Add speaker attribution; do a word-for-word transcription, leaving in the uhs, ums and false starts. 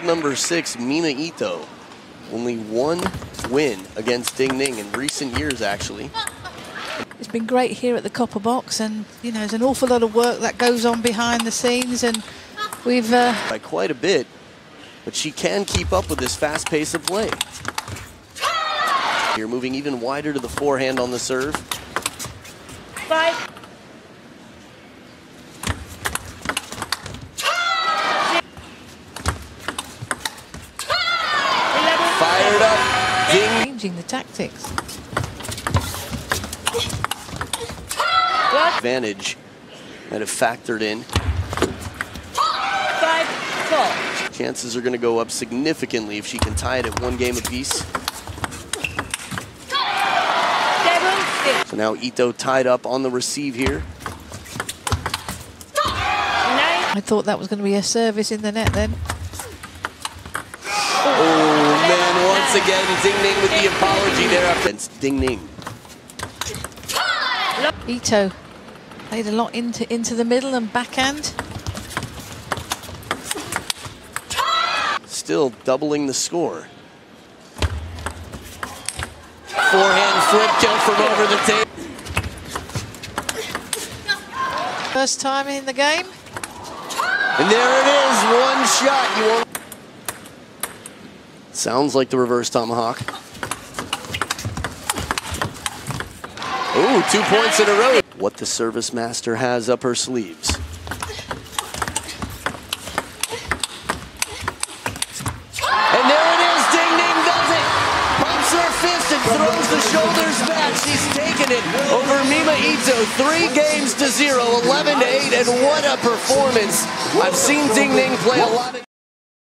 Speaker 1: number six, Mima Ito. Only one win against Ding Ning in recent years, actually.
Speaker 2: It's been great here at the Copper Box, and you know, there's an awful lot of work that goes on behind the scenes, and we've uh...
Speaker 1: by quite a bit, but she can keep up with this fast pace of play. You're moving even wider to the forehand on the serve.
Speaker 3: Five.
Speaker 1: Fired up. Ding.
Speaker 2: Changing the tactics.
Speaker 1: Advantage that have factored in.
Speaker 3: Five, four.
Speaker 1: Chances are going to go up significantly if she can tie it at one game apiece.
Speaker 3: Seven, six.
Speaker 1: So now Ito tied up on the receive here.
Speaker 3: Nine.
Speaker 2: I thought that was going to be a service in the net then.
Speaker 1: Oh man, once again, Ding Ning with the apology there against Ding Ning.
Speaker 2: Ito played a lot into, into the middle and backhand.
Speaker 1: Still doubling the score. Forehand flip kill from over the table.
Speaker 2: First time in the game.
Speaker 1: And there it is, one shot. You won't. Sounds like the reverse tomahawk. Ooh, two points in a row. What the service master has up her sleeves. And there it is, Ding Ning does it. Pumps her fist and throws the shoulders back. She's taken it over Mima Ito. Three games to zero, eleven to eight, and what a performance. I've seen Ding Ning play a lot of